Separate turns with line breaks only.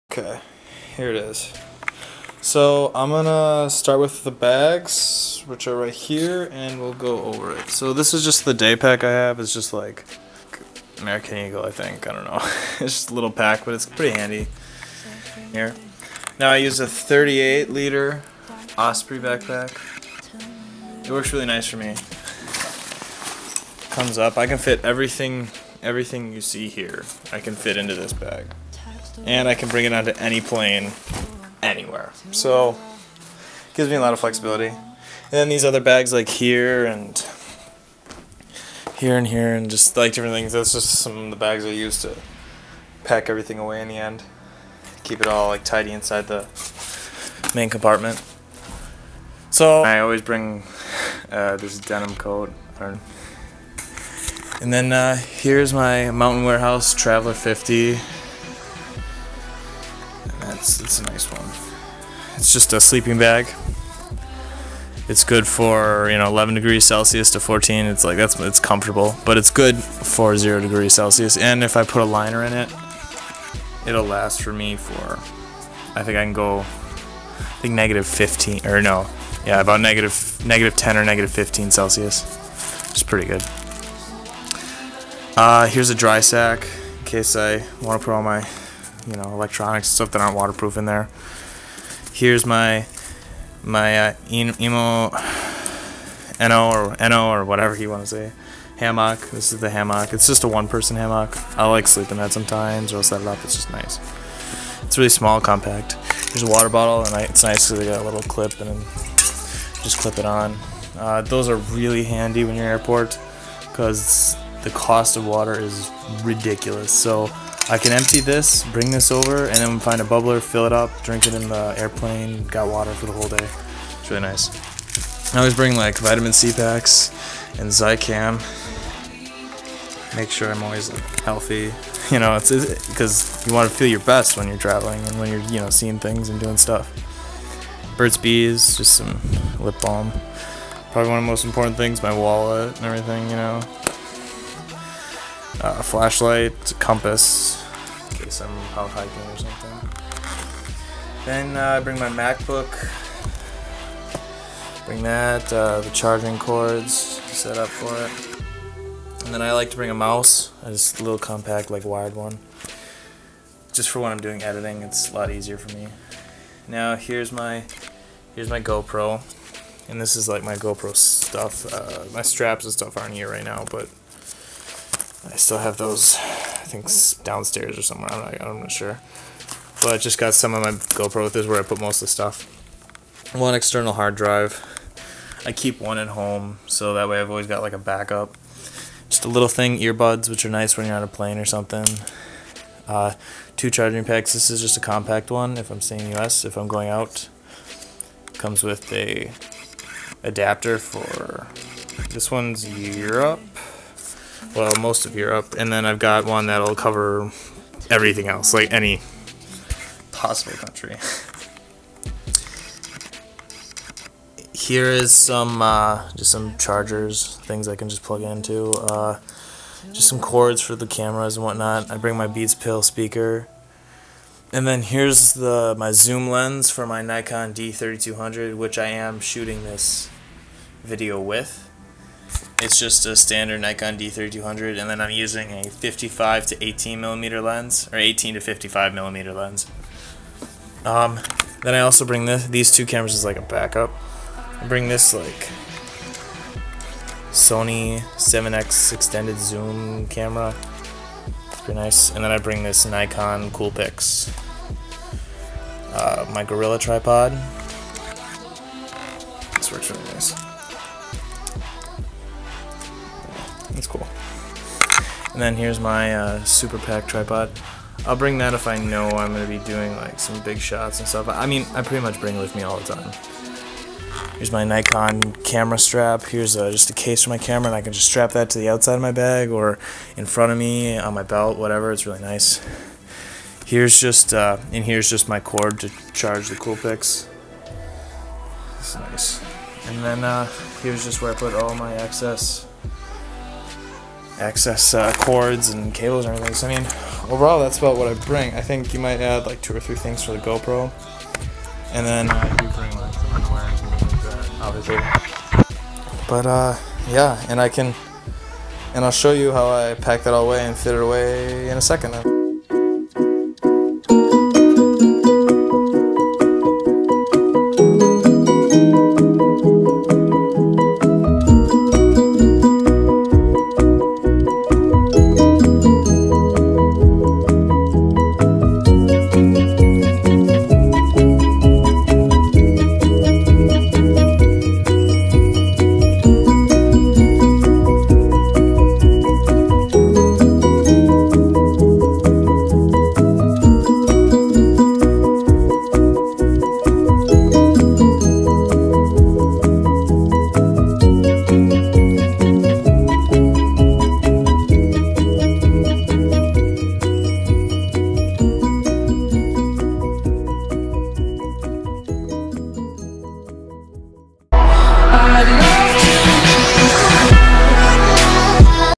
Okay, here it is. So I'm gonna start with the bags, which are right here, and we'll go over it. So this is just the day pack I have. It's just like American Eagle, I think. I don't know. It's just a little pack, but it's pretty handy. Here. Now I use a 38 liter Osprey backpack. It works really nice for me. Comes up. I can fit everything you see here. I can fit into this bag. And I can bring it onto any plane, anywhere. So, it gives me a lot of flexibility. And then these other bags like here and here and here and just like different things. That's just some of the bags I use to pack everything away in the end. Keep it all like tidy inside the main compartment. So I always bring this denim coat. And then here's my Mountain Warehouse Traveler 50. It's a nice one. It's just a sleeping bag. It's good for 11 degrees Celsius to 14. It's like it's comfortable, but it's good for 0 degrees Celsius. And if I put a liner in it, it'll last for me for I think I can go negative 15 or no, yeah, about negative 10 or negative 15 Celsius. It's pretty good. Here's a dry sack in case I want to put all my electronics, stuff that aren't waterproof in there. Here's my emo NO or whatever you want to say hammock. This is the hammock. It's just a one-person hammock. I like sleeping in that sometimes, or I'll set it up. It's just nice. It's really small, compact. Here's a water bottle, and it's nice because they got a little clip and then just clip it on. Those are really handy when you're in airport because the cost of water is ridiculous. So I can empty this, bring this over, and then find a bubbler, fill it up, drink it in the airplane, got water for the whole day. It's really nice. I always bring like vitamin C packs and Zicam. Make sure I'm always like healthy. It's because you want to feel your best when you're traveling and when you're seeing things and doing stuff. Burt's Bees, just some lip balm. Probably one of the most important things, my wallet and everything, a flashlight, a compass, in case I'm out hiking or something. Then I bring my MacBook. Bring that, the charging cords set up for it. And then I like to bring a mouse, just a little compact, like wired one. Just for when I'm doing editing, it's a lot easier for me. Now here's my GoPro, and this is like my GoPro stuff. My straps and stuff aren't here right now, but I still have those, I think, downstairs or somewhere. I'm not sure. But I just got some of my GoPro. This is where I put most of the stuff. One external hard drive. I keep one at home, so that way I've always got like a backup. Just a little thing, earbuds, which are nice when you're on a plane or something. 2 charging packs. This is just a compact one if I'm staying in the US. If I'm going out, comes with a adapter for, this one's Europe. Well, most of Europe, and then I've got one that'll cover everything else, like any possible country. Here is some just some chargers, things I can just plug into, just some cords for the cameras and whatnot. I bring my Beats Pill speaker, and then here's my zoom lens for my Nikon D3200, which I am shooting this video with. It's just a standard Nikon D3200, and then I'm using a 55 to 18 millimeter lens, or 18 to 55 millimeter lens. Then I also bring these 2 cameras as like a backup. I bring this like Sony 7X extended zoom camera. It's pretty nice. And then I bring this Nikon Coolpix. My Gorilla tripod. This works really nice. That's cool. And then here's my Super Pack tripod. I'll bring that if I know I'm going to be doing like some big shots and stuff. I mean, I pretty much bring it with me all the time. Here's my Nikon camera strap. Here's just a case for my camera, and I can just strap that to the outside of my bag or in front of me, on my belt, whatever. It's really nice. Here's just my cord to charge the Coolpix. It's nice. And then here's just where I put all my excess access cords and cables and everything. So I mean, overall that's about what I bring. I think you might add like 2 or 3 things for the GoPro, and then I do bring like some underwear and things like that, obviously. But yeah, and I'll show you how I pack that all away and fit it away in a second.